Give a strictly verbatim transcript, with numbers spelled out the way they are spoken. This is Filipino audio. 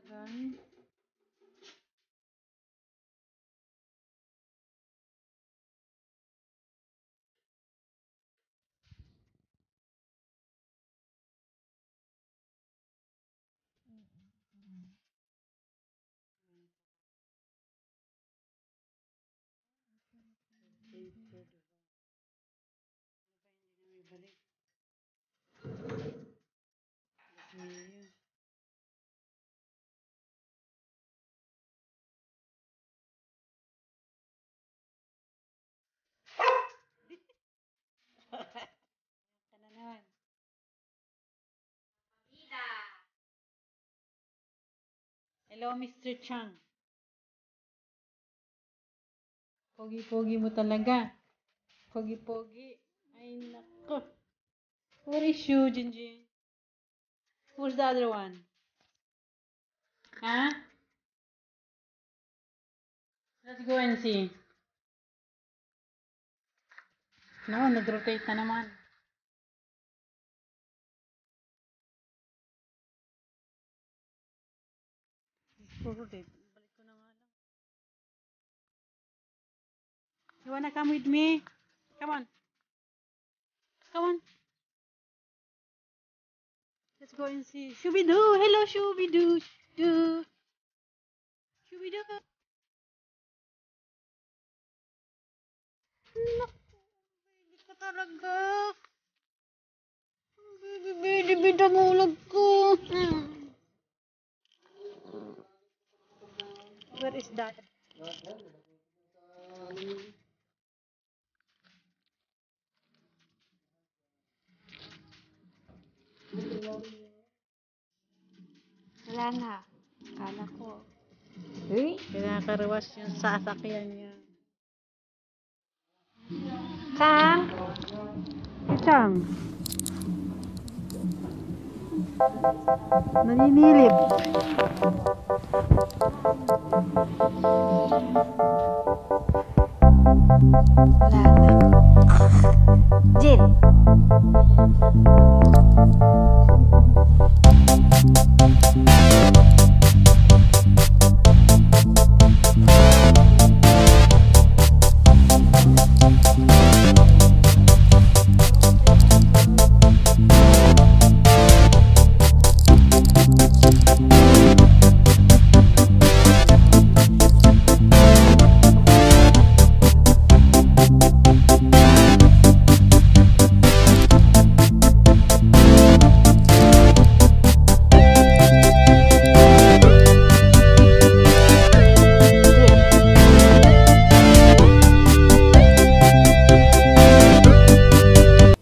Tagal. Hello, mister Chang. Pogi-pogi mo talaga. Pogi-pogi. Ay, nako. Where is you, Jinjin? Who's the other one? Huh? Let's go and see. No, nag-rotate na naman. Rotate. Balik ko na nga lang. You wanna come with me? Come on. Come on. Let's go and see. Shooby-doo. Hello, Shooby-doo. Doo. Shooby-doo. Naku, baby ko talaga. Baby, baby, baby, mulag ko. Where is that? Wala nga. Kala ko. Eh? Kinakarawas yung sasakyan niya. Chang? Hey, Chang. Naninilip. Wala na.